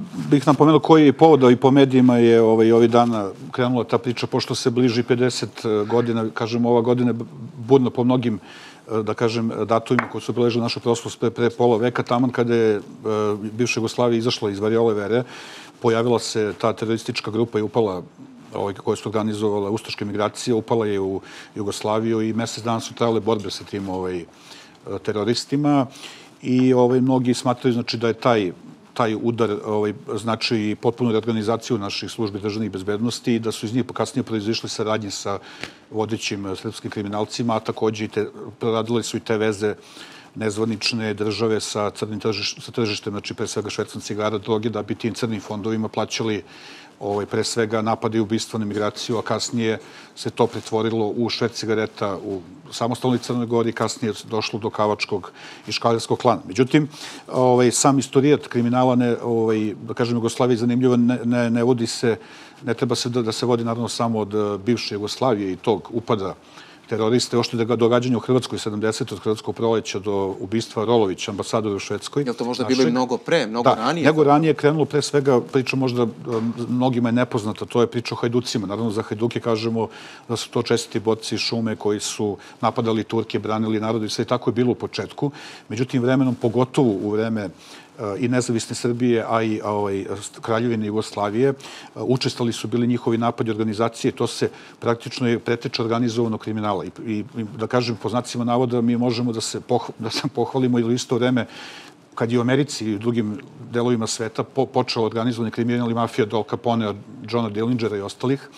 bih napomenuo koji je povod, i po medijima je ovih dana krenula ta priča, pošto se bliži 50 godina, kažem, ova godina je budno po mnogim, da kažem, datumima koji su obeležili našu prošlost pre pola veka, taman kada je bivša Jugoslavija izašla iz variole vere, pojavila se ta teroristička grupa i upala, koja su organizovala ustaške migracije, upala je u Jugoslaviju i mesec dana su trajale borbe sa tim teroristima i mnogi smatraju, znači, da je taj udar znači i potpunu reorganizaciju naših službi državnih bezbednosti i da su iz njih kasnije proizišli saradnje sa vodećim srpskim kriminalcima, a takođe proradile su i te veze nezvanične države sa tržištem, znači pre svega švercom cigara, droge, da bi tim crnim fondovima plaćali pre svega napade i ubistva na migraciju, a kasnije se to pretvorilo u šverc cigareta u samostalnoj Crnoj Gori, kasnije došlo do kavačkog i škalerskog klana. Međutim, sam istorijat kriminala, da kažem, Jugoslavije zanimljivo, ne vodi se, ne treba se da se vodi naravno samo od bivše Jugoslavije i tog upada teroriste, ošte događanja u Hrvatskoj 70. od Hrvatskog proleća do ubistva Rolovića, ambasadora u Švedskoj. Je li to možda bilo i mnogo ranije? Da, nego ranije krenulo pre svega priča možda mnogima je nepoznata, to je priča o hajducima. Naravno, za hajduke kažemo da su to čestiti borci šume koji su napadali Turke, branili narod i sve tako je bilo u početku. Međutim, vremenom, pogotovo u vreme i nezavisne Srbije, a i Kraljevine Jugoslavije, učestvovali su bili njihovi napadi organizacije, to se praktično je preteča organizovanog kriminala. I da kažem, po znacima navoda, mi možemo da se pohvalimo i u isto vreme kad je u Americi i u drugim delovima sveta počeo organizovani kriminal i mafija od Al Capone, od Johna Dillingera i ostalih,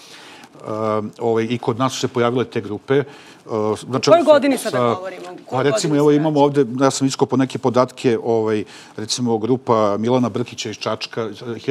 i kod nas su se pojavile te grupe. U kojoj godini sada govorimo? Recimo, evo imamo ovde, ja sam iskopao neke podatke, recimo grupa Milana Brkića iz Čačka,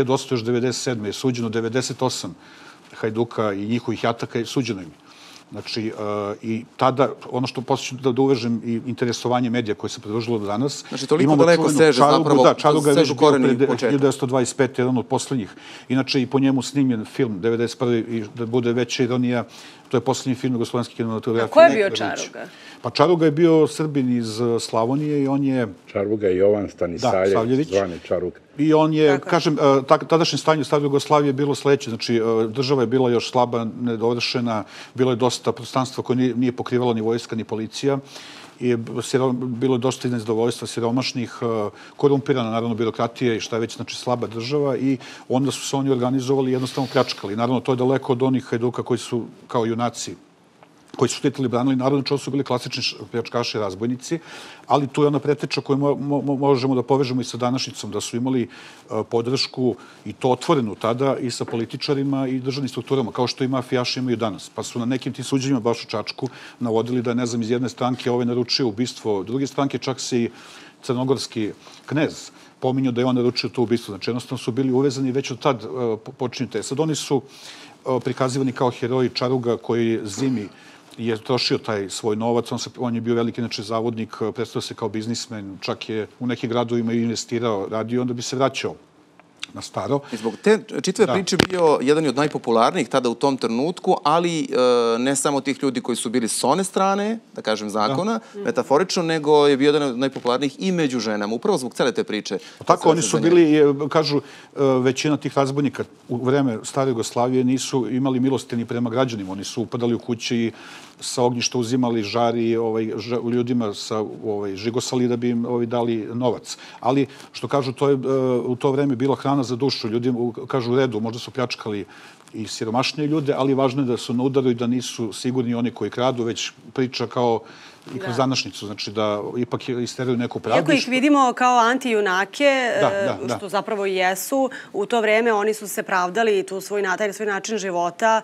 1897. je suđeno 98 hajduka i njihovih jataka je suđeno im. Znači, i tada, ono što posjeću da uvežem i interesovanje medija koje se pridružilo do danas. Znači, toliko daleko seže zapravo, sežu koreni u početku. 1925, jedan od poslednjih. Inače, i po njemu snimljen film 1991. i da bude veća ironija, to je poslednji film jugoslovenske kinematografije. A ko je bio Čaruga? Pa Čaruga je bio Srbin iz Slavonije i on je... Čaruga Jovan Stanisavljević, zvani Čaruga. I on je, kažem, tadašnje stanje u Staroj Jugoslaviji je bilo sledeće. Znači, država je bila još slaba, nedovršena, bilo je dosta prostranstva koje nije pokrivala ni vojska, ni policija. I bilo je dosta nezadovoljstva siromašnih, korumpirana, naravno, birokratija i šta je već, znači, slaba država i onda su se oni organizovali i jednostavno pljačkali. Naravno, to je daleko od onih hajduka koji su kao junaci koji su štitili, branili narod, znači ovo su bili klasični pljačkaši, razbojnici, ali tu je ona preteča koju možemo da povežemo i sa današnjicom, da su imali podršku i to otvorenu tada i sa političarima i državnim strukturama, kao što i mafijaši imaju danas. Pa su na nekim tim suđenjima, baš u Čačku, navodili da je, ne znam, iz jedne stranke naručio ubistvo druge stranke, čak se i crnogorski knez pominjao da je on naručio to ubistvo. Znači, jednostavno su bili uvezani već od tad počinju te. Sad oni su prikazivani kao heroji. Čaruga koji zimi je trošio taj svoj novac, on je bio veliki, znači, zavodnik, predstavio se kao biznismen, čak je u nekim gradovima investirao, radio, onda bi se vraćao na staro. I zbog te čitave priče bio jedan od najpopularnijih tada u tom trenutku, ali ne samo tih ljudi koji su bili s one strane, da kažem, zakona, metaforično, nego je bio jedan od najpopularnijih i među ženama, upravo zbog cele te priče. Tako, oni su bili, kažu, većina tih razbojnika u vreme Stare Jugoslavije nisu imali milosti ni prema građanima, oni su upadali u kuće i sa ognjišta uzimali žari ljudima, žigosali da bi im dali novac. Ali, što kažu, to je u to vreme bila hrana za dušu. Ljudi kažu u redu, možda su pljačkali i siromašnije ljude, ali važno je da su na udaru i da nisu sigurni oni koji kradu, već priča kao i kroz današnjicu, znači da ipak isteraju neku pravdu. Iako ih vidimo kao antijunake, što zapravo i jesu, u to vreme oni su se pravdali taj svoj način života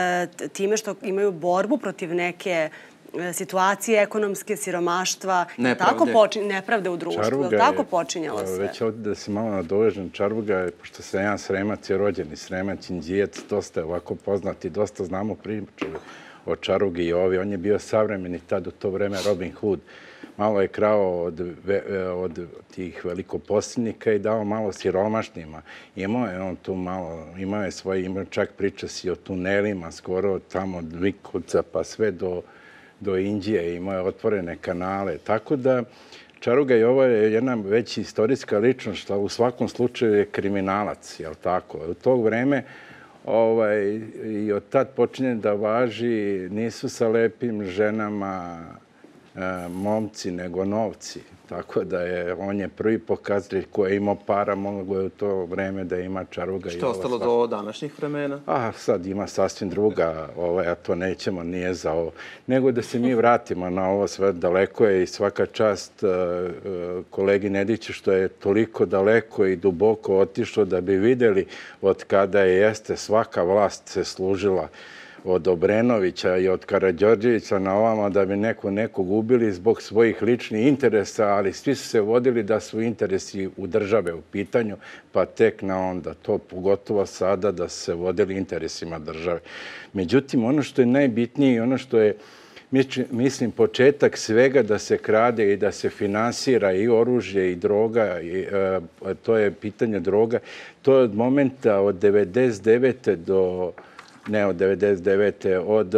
time što imaju borbu protiv neke situacije, ekonomske, siromaštva, nepravde u društvu. Tako počinjalo sve. Već ovdje da se malo nadovežem, Čaruga, pošto sam jedan Sremac i rođeni Sremac, Inđijac, dosta je ovako poznati, dosta znamo priču o Čarugi i ovi. On je bio savremeni tad u to vreme Robin Hood. Malo je krao od tih velikoposljednika i dao malo siromašnima. Imao je on tu malo, imao je svoje, čak priča si o tunelima, skoro tamo od Vikovca pa sve do Indije, imao je otvorene kanale. Tako da Čaruga Jovo je jedna već istorijska ličnost, što u svakom slučaju je kriminalac, jel tako? U to vreme i od tad počinje da važi, nisu sa lepim ženama momci, nego novci. Tako da on je prvi pokazatelj koji je imao para, mogo je u to vreme da ima Čaruga Jovo. Što je ostalo do današnjih vremena? Sad ima sasvim druga, a to nećemo, nije za ovo. Nego da se mi vratimo na ovo, sve daleko je i svaka čast kolegi Nediću što je toliko daleko i duboko otišlo da bi videli od kada jeste svaka vlast se služila od Obrenovića i od Karađorđevića na ovamo da bi nekog ubili zbog svojih ličnih interesa, ali svi su se vodili da su interesi u države u pitanju, pa tek na onda. To pogotovo sada da su se vodili interesima države. Međutim, ono što je najbitnije i ono što je, mislim, početak svega da se krade i da se finansira i oružje i droga, to je pitanje droga, to je od momenta od 99. do ne od 99. od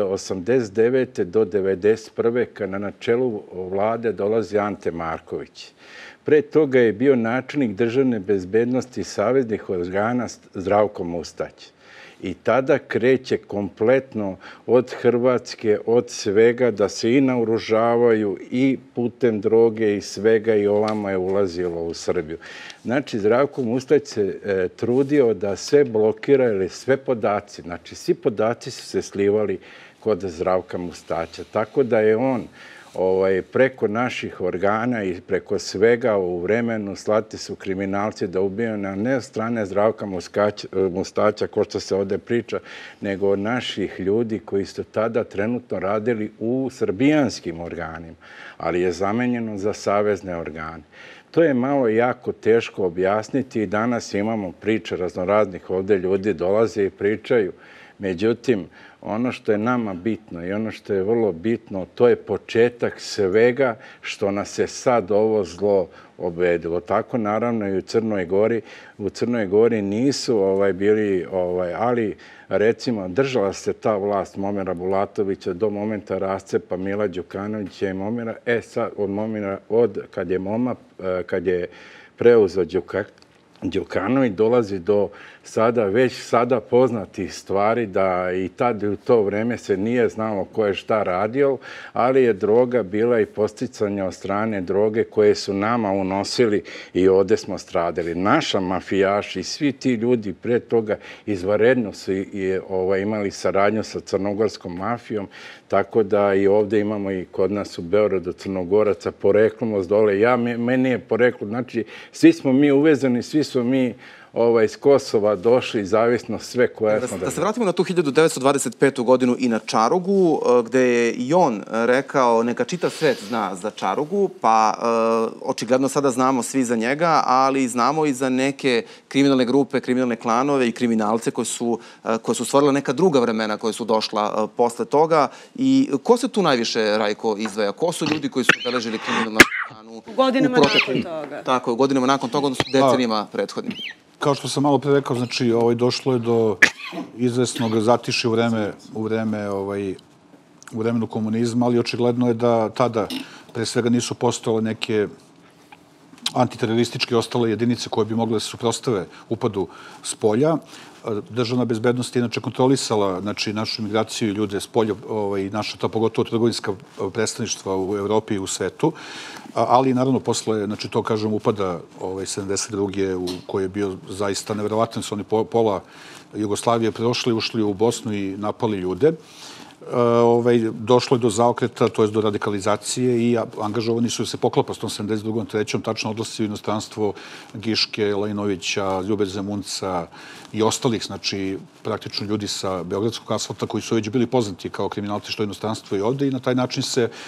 89. do 91. kada na čelu vlade dolazi Ante Marković. Pre toga je bio načelnik državne bezbednosti saveznih organa Zdravko Mustać. I tada kreće kompletno od Hrvatske, od svega, da se i naoružavaju i putem droge i svega i ovamo je ulazilo u Srbiju. Znači, Zdravko Mustać se trudio da sve blokira ili sve podaci, znači svi podaci su se slivali kod Zdravka Mustaća. Tako da je on preko naših organa i preko svega u vremenu slati su kriminalci da ubijaju ne od strane Zdravka Mustaća, ko što se ovde priča, nego od naših ljudi koji su tada trenutno radili u srbijanskim organima, ali je zamenjeno za savezne organe. To je malo jako teško objasniti i danas imamo priče raznoraznih ovde ljudi dolaze i pričaju. Međutim, ono što je nama bitno i ono što je vrlo bitno, to je početak svega što nas je sad ovo zlo obedilo. Tako naravno i u Crnoj Gori. U Crnoj Gori nisu bili, ali recimo držala se ta vlast Momira Bulatovića do momenta rascepa Mila Đukanovića i Momira. Sad od Momira, kad je preuzeo Đukanović, dolazi do već sada poznatih stvari da i tad u to vreme se nije znalo ko je šta radio, ali je droga bila i posticanje od strane droge koje su nama unosili i ovde smo stradali. Naša mafijaši i svi ti ljudi pre toga izvanredno su imali saradnju sa crnogorskom mafijom, tako da i ovde imamo i kod nas u Beogradu Crnogoraca poreklom od dole. Meni je poreklo, znači svi smo mi uvezani, svi smo mi iz Kosova došli, zavisno sve koje smo... Da se vratimo na tu 1925. godinu i na Čarugu, gde je i on rekao neka čitav svet zna za Čarugu, pa očigledno sada znamo svi za njega, ali znamo i za neke kriminalne grupe, kriminalne klanove i kriminalce koje su stvorile neka druga vremena koje su došla posle toga. I ko se tu najviše, Rajko, izdvaja? Ko su ljudi koji su obeležili kriminalnu stranu u godinama nakon toga? Tako, u godinama nakon toga, odnosno decenijama prethodnim. Kao što sam malo pre rekao, znači, došlo je do izvesnog zatišja u vremenu komunizma, ali očigledno je da tada, pre svega, nisu postojale neke antiterorističke ostale jedinice koje bi mogle da se suprotstave upadu s polja. Državna bezbednost je inače kontrolisala našu imigraciju i ljude s polja i naša ta pogotovo trgovinska predstavništva u Evropi i u svetu, ali naravno posle, to kažem, upada 72. u koji je bio zaista neverovatan, su oni pola Jugoslavije prošli, ušli u Bosnu i napali ljude. Došlo je do zaokreta, to je do radikalizacije i angažovani su se poklapa s tom 72. 3. tačno odlasci u inostranstvo Giške, Lajinovića, Ljube Zemunca i ostalih, znači praktično ljudi sa Beogradskog asfalta koji su već bili poznati kao kriminalci što inostranstvo i ovde i na taj način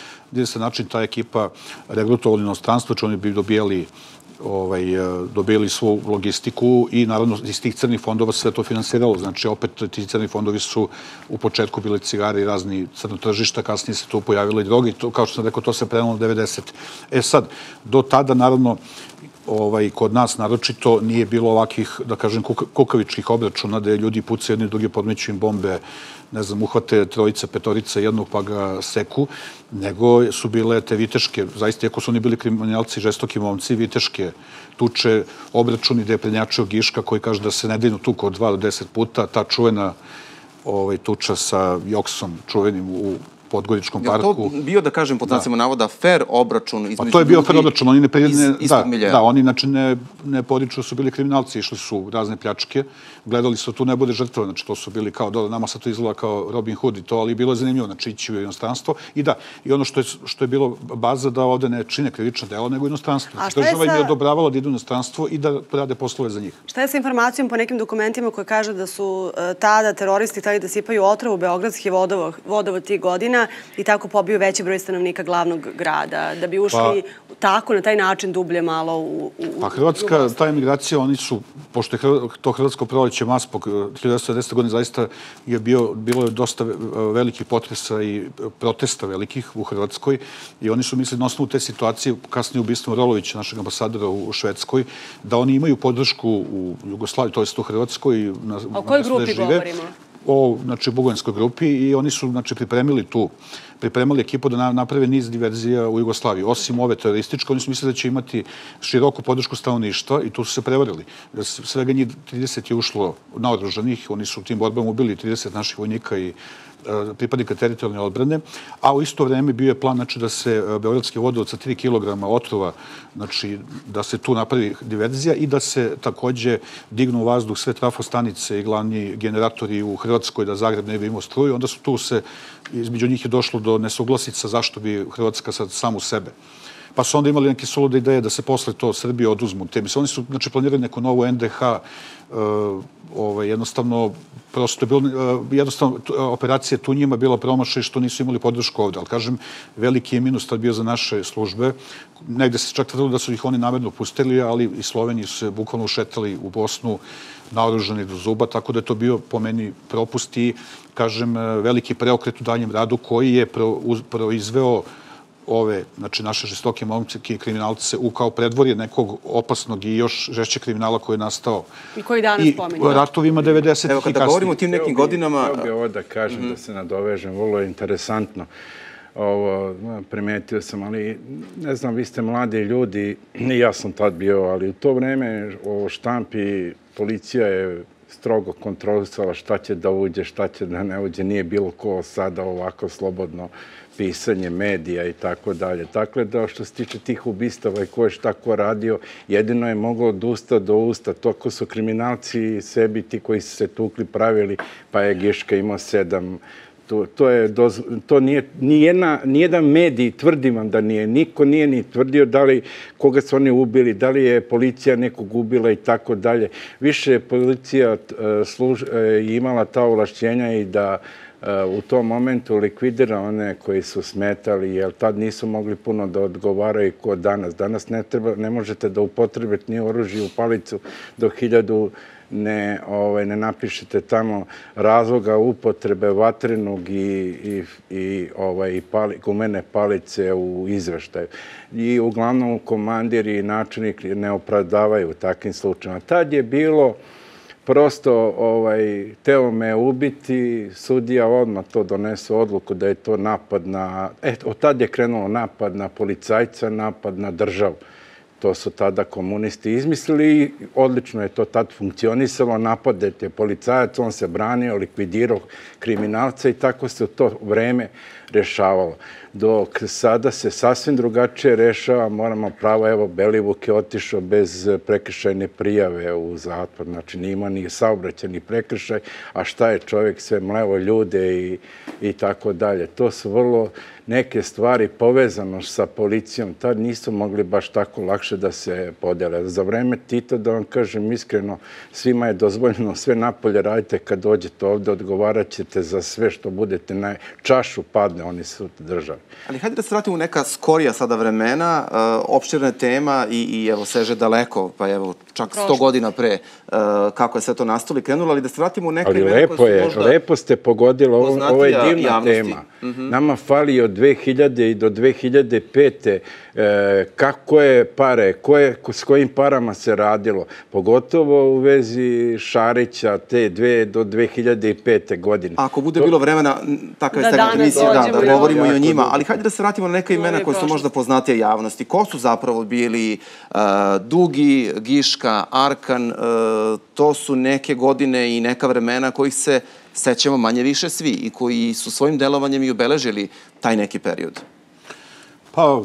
ta ekipa regrutovala inostranstvo, če oni bi dobijali svu logistiku i naravno iz tih crnih fondova sve to finansiralo. Znači, opet ti crni fondovi su u početku bili cigari i razni crno tržišta, kasnije se tu pojavila i droga i kao što sam rekao, to se prenalo 90. Sad, do tada, naravno, kod nas naročito nije bilo ovakvih, da kažem, kukavičkih obračuna da je ljudi pucaju jedni drugi, podmeću im bombe, ne znam, uhvate trojica, petorica jednog pa ga seku, nego su bile te viteške, zaista, iako su oni bili kriminalci, žestoki momci, viteške tuče, obračuni gde je prednjačio Giška koji kaže da se ne dinu tuko od 2 do 10 puta, ta čuvena tuča sa Joksom čuvenim u Podgoričkom parku. Je to bio, da kažem, pod znacima navoda, fair obračun između ljudi? To je bio fair obračun. Oni istog miljeja. Da, oni znači ne poriču, su bili kriminalci, išli su u razne pljačke, gledali su tu ne bude žrtve, znači to su bili kao, nama sad to izgleda kao Robin Hood i to, ali bilo je zanimljivo, znači ići u inostranstvo. I da, i ono što je bilo baza da ovde ne čine krivično delo, nego inostranstvo. Država im je odobravala da idu u inostranstvo i da rade poslove za njih. Šta je sa informacijom po nekim dokumentima koje kaže da su tada teroristi hteli da sipaju otrov u beogradski vodovod tih godina i tako pobiju veći broj stanovnika glavnog grada, da bi ušli tako, na taj način, dublje malo u... Pa Hrvatska, ta emigracija, oni su, pošto je to Hrvatsko proleće Maspog 1910. godine, zaista je bilo dosta velikih potresa i protesta velikih u Hrvatskoj i oni su mislili na osnovu te situacije, kasnije ubistvom Rolovića, našeg ambasadora u Švedskoj, da oni imaju podršku u Jugoslaviji, to jest u Hrvatskoj. A o kojoj grupi govorimo? O, znači, bugojanskoj grupi i oni su, znači, pripremali ekipu da naprave niz diverzija u Jugoslaviji. Osim ove terorističke, oni su mislili da će imati široku podršku stanovništva i tu su se prevarili. Svega njih 30 je ušlo naoružanih, oni su u tim borbama ubili 30 naših vojnika i pripadnika teritorijalne odbrane, a u isto vreme bio je plan, znači, da se beogradski vodovod sa 3 kilograma otrova, znači, da se tu napravi diverzija i da se takođe dignu u vazduh sve trafostanice i glavni generatori u Hrvatskoj, da Zagreb ne bi imao struju. Onda su tu između njih je došlo do nesuglasica zašto bi Hrvatska sad samu sebe. Pa su onda imali neke sulude ideje da se posle to Srbije oduzmu. Oni su, znači, planirali neku novu NDH, jednostavno, prosto je bilo, jednostavno, operacija tu njima bila promašaj što nisu imali podršku ovde. Ali, kažem, veliki je minus tad bio za naše službe. Negde se čak tvrdilo da su ih oni namerno pustili, ali i Sloveniji su se bukvalno ušetali u Bosnu naoružani do zuba, tako da je to bio po meni propust i, kažem, veliki preokret u daljem radu koji je proizveo znači, naše žestoke momčike i kriminalce kao predvorje nekog opasnog i još žešće kriminala koji je nastao. I koji danas pominjamo. I ratovima 90-ih i kasnije. Evo, kada govorimo o tim nekim godinama... Evo bih ovo da kažem, da se nadovežem, vrlo je interesantno. Ovo primetio sam, ali ne znam, vi ste mladi ljudi, i ja sam tad bio, ali u to vreme o štampi policija je strogo kontrolisala šta će da uđe, šta će da ne uđe. Nije bilo ko sada ovako slobodno pisanje medija i tako dalje. Dakle, da što se tiče tih ubistava i ko je šta ko radio, jedino je moglo od usta do usta. Toko su kriminalci sebi ti koji su se tukli pravili, pa je Giška imao 7. To nije nijedan medij, tvrdim vam da nije. Niko nije ni tvrdio da li koga su oni ubili, da li je policija nekog ubila i tako dalje. Više je policija imala ta ovlašćenja i da u tom momentu likvidira one koji su smetali, jer tad nisu mogli puno da odgovaraju kao danas. Danas ne možete da upotrebite ni oružje u palicu do 1000 ne napišete tamo razloga upotrebe vatrenog i gumene palice u izveštaju. I uglavnom komandiri i načelnik ne opravdavaju u takvim slučajima. Tad je bilo prosto teo me ubiti, sudija odmah to donese odluku da je to napad na... Od tad je krenulo napad na policajca, napad na državu. To su tada komunisti izmislili i odlično je to tad funkcionisalo. Napadet je policajac, on se branio, likvidirao kriminalca i tako se u to vreme rešavalo. Dok sada se sasvim drugačije rešava, moramo pravo, evo, Belivuk je otišao bez prekršajne prijave u zatvor, znači nima ni saobraćaj, ni prekršaj, a šta je čovjek sve mlevo ljude i tako dalje. To su vrlo neke stvari povezano sa policijom. Tad nisu mogli baš tako lakše da se podele. Za vreme Tita, da vam kažem iskreno, svima je dozvoljeno sve napolje radite kad dođete ovde, odgovarat ćete za sve što budete na čašu padne, oni su državi. Ali hajde da se vratimo u neka skorija sada vremena, opširna tema i evo seže daleko, pa evo čak 100 godina pre kako je sve to nastalo i krenulo, ali da se vratimo u neka vremena koja su možda... Ali lepo ste pogodili, ovo je divna tema. Nama fali od 2000 i do 2005. Kako je pare, s kojim parama se radilo, pogotovo u vezi Šarića te do 2005. godine. Ako bude bilo vremena, takva je stekla emisija, da govorimo i o njima, ali hajde da se vratimo na neka imena koja su možda poznatije javnosti. Ko su zapravo bili Dugi, Giška, Arkan, to su neke godine i neka vremena kojih se sećamo manje više svi i koji su svojim delovanjem i obeležili taj neki period. Pa,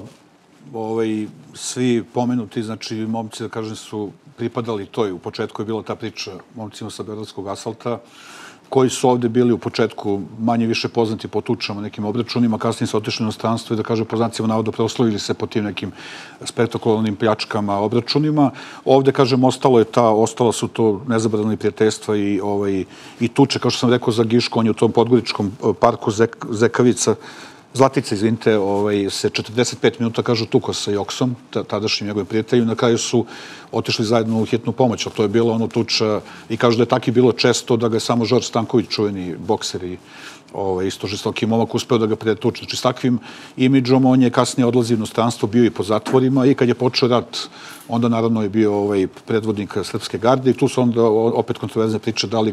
svi pomenuti, znači, momci, da kažem, su pripadali toj. U početku je bila ta priča momcima sa Beogradskog asfalta, koji su ovde bili u početku manje više poznati po tučama, nekim obračunima, kasnije su otišli u inostranstvo i da kažem po znacima navoda proslavili se po tim nekim spektakularnim pljačkama, obračunima. Ovde, kažem, ostala su to nezaboravna prijateljstva i tuče, kao što sam rekao za Gišku, on je u tom podgoričkom parku Zekavica, Zlatica, izvinite, se 45 minuta, kažu, tuko sa Joksom, tadašnjim njegovim prijateljima. Na kraju su otišli zajedno u hitnu pomoć, ali to je bilo ono tuča i kažu da je tako bilo često da ga je samo Žorž Stanković, čuveni bokser i isto žestoki momak, uspeo da ga pretuče. Znači, s takvim imidžom on je kasnije odlazio u inostranstvo, bio i po zatvorima i kad je počeo rat, onda naravno je bio predvodnik Srpske garde i tu su onda opet kontroverzne priče da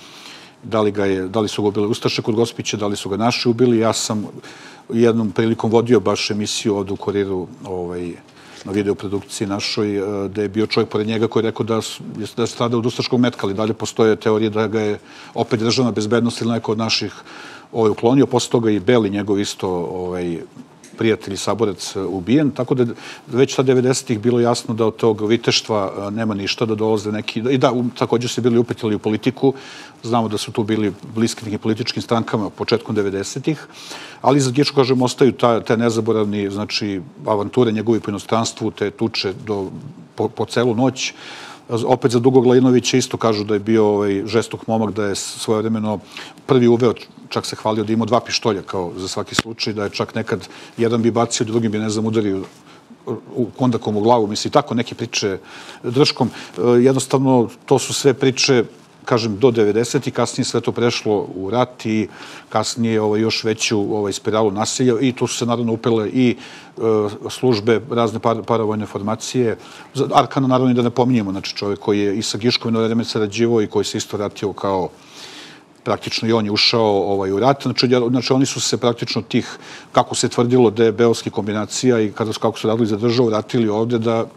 li su ga ubili Ustaše kod Gospića, da li su ga naši ubili. Ja sam jednom prilikom vodio baš emisiju od u Kuriru na videoprodukciji našoj, da je bio čovjek pored njega koji je rekao da je stradao od ustaškog metka, ali dalje postoje teorije da ga je opet državna bezbednost ili neko od naših uklonio. Posle toga i Beli, njegov isto prijatelj i saborac, ubijen. Tako da već ta 90-ih bilo jasno da od tog viteštva nema ništa, da dolaze neki... I da, također se bili upetili u politiku. Znamo da su tu bili bliski nekim političkim strankama početkom 90-ih. Ali za Gišku, kažem, ostaju te nezaboravni, znači, avanture njegovi po inostranstvu, te tuče po celu noć. Opet za Dugog Lajinovića isto kažu da je bio žestok momak, da je svojevremeno prvi uveo, čak se hvalio da imao 2 pištolja kao za svaki slučaj, da je čak nekad jedan bi bacio, drugim bi, ne znam, udario kondakom u glavu, misli, tako neke priče drškom. Jednostavno, to su sve priče, kažem, do 90. i kasnije sve to prešlo u rat i kasnije još veću spiralu nasilja i tu su se naravno upele i službe, razne paravojne formacije. Arkana naravno i da ne pominjemo, znači čovjek koji je i sa Giškom jedno vreme sarađivao i koji se isto vratio kao praktično i on je ušao u rat. Znači oni su se praktično tih, kako se tvrdilo da je beogradskih kombinacija i kako su radili za državu, vratili ovde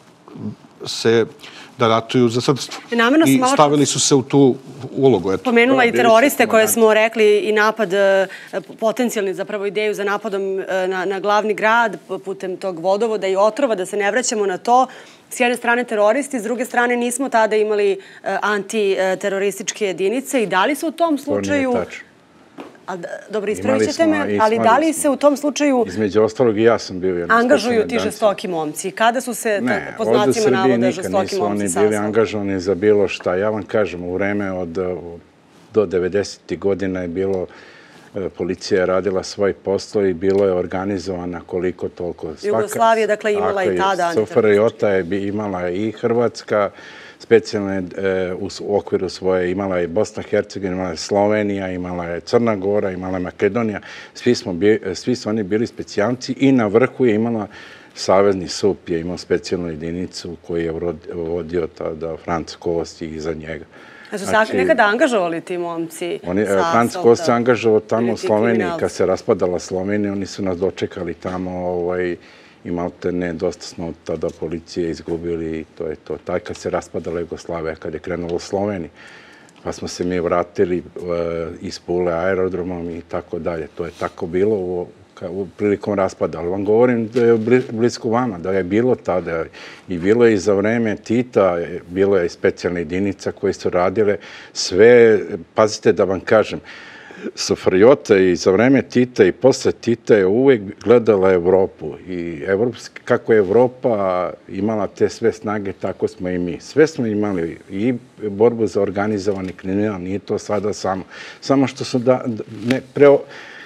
da ratuju za srpstvo. I stavili su se u tu ulogu. Pomenula i teroriste koje smo rekli i napad, potencijalni zapravo ideju za napadom na glavni grad putem tog vodovoda i otrova, da se ne vraćamo na to. S jedne strane teroristi, s druge strane nismo tada imali antiterorističke jedinice i da li se u tom slučaju... To nije tačno. Dobro, ispravit ćete me, ali da li se u tom slučaju... Između ostalog i ja sam bio jedan... ...angažuju ti žestoki momci? Kada su se, po znacima navoda, žestoki momci sastali? Ne, ovdje u Srbiji nikad nisu oni bili angažovani za bilo šta. Ja vam kažem, u vreme do 90. godina je bilo... Policija je radila svoj posao i bilo je organizovana koliko toliko. Jugoslavija, dakle, imala i tada SFRJ je imala i Hrvatska, specijalne u okviru svoje, imala je Bosna i Hercegovina, imala je Slovenija, imala je Crna Gora, imala je Makedonija. Svi su oni bili specijalci i na vrhu je imala Savezni SUP, je imao specijalnu jedinicu koju je vodio tada Franc Kost i iza njega. A su se nekada angažovali ti momci? Franc Kost se angažovao tamo u Sloveniji. Kad se raspadala Slovenija, oni su nas dočekali tamo i malte ne, dosta smo tada policije izgubili i to je to. Taj kad se raspadala Jugoslavija, kad je krenulo u Sloveniji, pa smo se mi vratili iz Pule aerodromom i tako dalje. To je tako bilo prilikom raspada. Ali vam govorim da je blisko vama, da je bilo tada i bilo je i za vreme Tita, bilo je i specijalna jedinica koje su radile sve, pazite da vam kažem, SFRJ i za vreme Tita i posle Tita je uvek gledala Evropu i kako je Evropa imala te sve snage, tako smo i mi. Sve smo imali i borbu za organizovani kriminal, nije to sada samo. Samo što su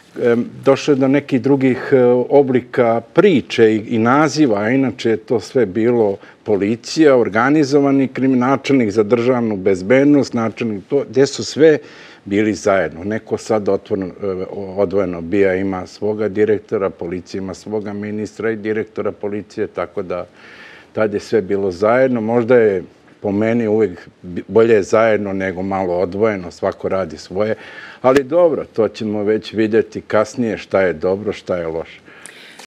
došlo je do nekih drugih oblika priče i naziva, a inače je to sve bilo policija, organizovani načelnik za državnu bezbednost, načelnik to, gdje su sve bili zajedno. Neko sad odvojeno bija ima svoga direktora, policija ima svoga ministra i direktora policije, tako da tad je sve bilo zajedno. Možda je po meni uvijek bolje zajedno nego malo odvojeno, svako radi svoje, ali dobro, to ćemo već vidjeti kasnije šta je dobro, šta je loše.